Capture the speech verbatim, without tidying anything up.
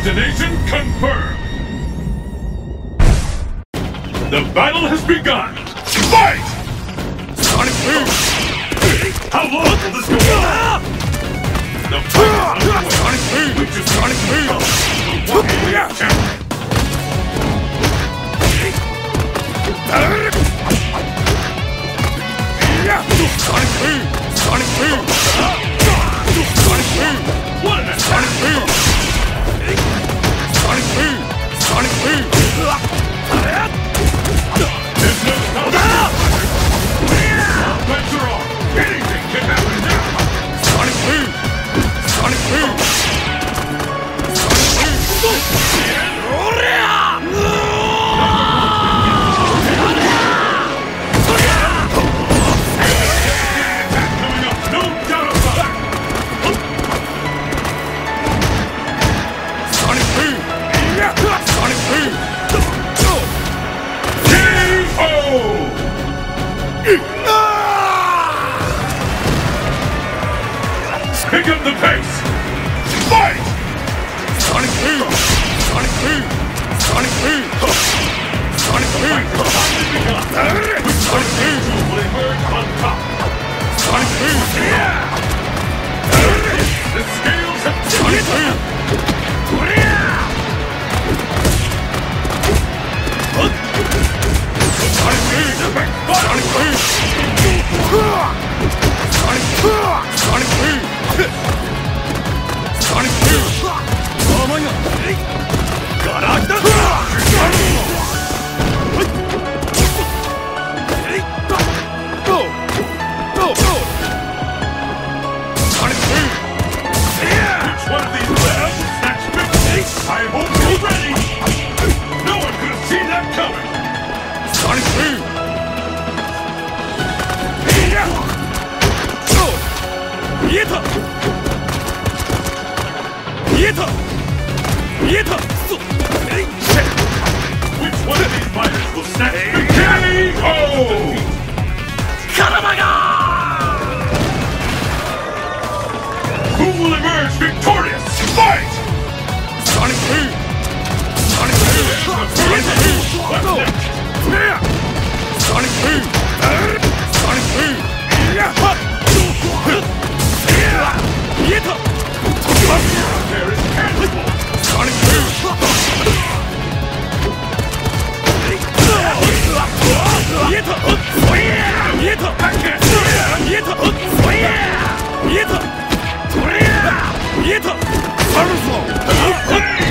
Destination confirmed! The battle has begun! Fight! Sonic Boom! How long will this go on? The fight is underway! Sonic Boom! Which is Sonic Boom! The one we have champion! Sonic Boom! Sonic Boom! Sonic Boom! What an attack! Sonic Boom! Sonic Boom! Sonic Boom! There's no time! All bets are off! Anything can happen now! Sonic Boom! Sonic Boom! Sonic Pick up the pace! Fight! Sonic Boom! Sonic Boom! Sonic Boom! Sonic Boom! Sonic Boom will emerge on top! Sonic Boom! The scales have Sonic Boom! Sonic Boom! Sonic Boom! Sonic Boom! Sonic Boom! Sonic Boom! Oh my god! Garage! Go! Go! Go! Sonic Boom! Which one of these labs will snatch victory? I hope you're ready! No one could have seen that coming! Sonic Boom! Yeta! Yeta! Yeta! Which one of these fighters will snatch the K O? Karamaga! Who will emerge victorious? Fight! Sonic Boom! Sonic Boom! Sonic Boom! What's next? Sonic Boom! Sonic Boom! Yeta! There is tangible! Sonic Boom! Yeta! Yeta! Yeta! Yeta! Yeta! Yeta!